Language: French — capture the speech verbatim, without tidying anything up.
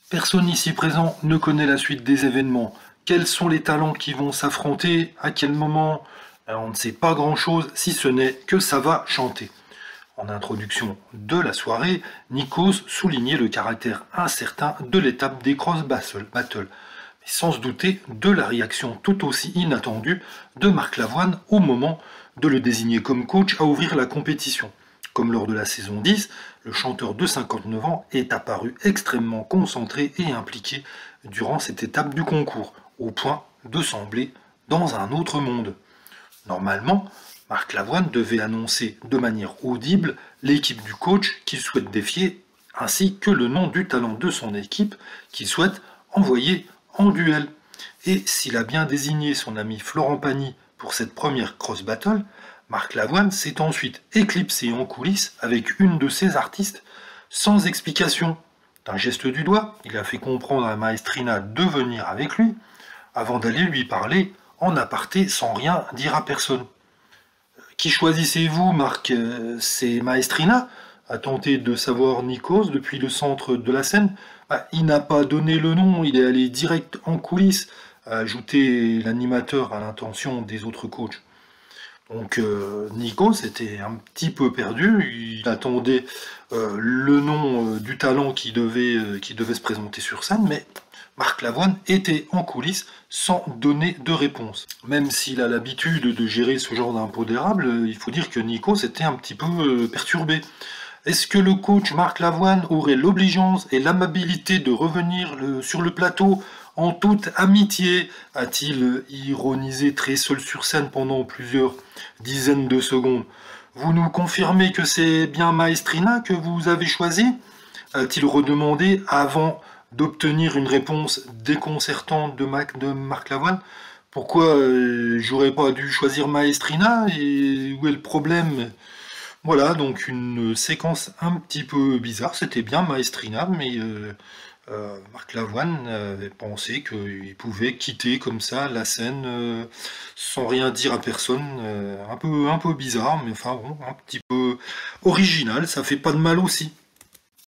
Personne ici présent ne connaît la suite des événements. Quels sont les talents qui vont s'affronter? À quel moment? Euh, On ne sait pas grand-chose, si ce n'est que ça va chanter. En introduction de la soirée, Nikos soulignait le caractère incertain de l'étape des cross battle, battle, mais sans se douter de la réaction tout aussi inattendue de Marc Lavoine au moment de le désigner comme coach à ouvrir la compétition. Comme lors de la saison dix, le chanteur de cinquante-neuf ans est apparu extrêmement concentré et impliqué durant cette étape du concours, au point de sembler dans un autre monde. Normalement, Marc Lavoine devait annoncer de manière audible l'équipe du coach qu'il souhaite défier, ainsi que le nom du talent de son équipe qu'il souhaite envoyer en duel. Et s'il a bien désigné son ami Florent Pagny pour cette première cross battle, Marc Lavoine s'est ensuite éclipsé en coulisses avec une de ses artistes sans explication. D'un geste du doigt, il a fait comprendre à Maestrina de venir avec lui avant d'aller lui parler en aparté sans rien dire à personne. Qui choisissez-vous, Marc? C'est Maestrina? A tenté de savoir Nikos depuis le centre de la scène. Bah, il n'a pas donné le nom, il est allé direct en coulisses, a ajouté l'animateur à l'intention des autres coachs. Donc euh, Nikos était un petit peu perdu, il attendait euh, le nom euh, du talent qui devait, euh, qui devait se présenter sur scène, mais Marc Lavoine était en coulisses sans donner de réponse. Même s'il a l'habitude de gérer ce genre d'impondérable, euh, il faut dire que Nikos était un petit peu euh, perturbé. Est-ce que le coach Marc Lavoine aurait l'obligeance et l'amabilité de revenir le- sur le plateau en toute amitié? A-t-il ironisé très seul sur scène pendant plusieurs dizaines de secondes. Vous nous confirmez que c'est bien Maestrina que vous avez choisi? A-t-il redemandé avant d'obtenir une réponse déconcertante de, Mac, de Marc Lavoine? Pourquoi euh, j'aurais pas dû choisir Maestrina? Et où est le problème? Voilà, donc une séquence un petit peu bizarre. C'était bien Maestrina, mais euh, euh, Marc Lavoine avait pensé qu'il pouvait quitter comme ça la scène euh, sans rien dire à personne. Euh, un peu, un peu bizarre, mais enfin bon, un petit peu original. Ça fait pas de mal aussi.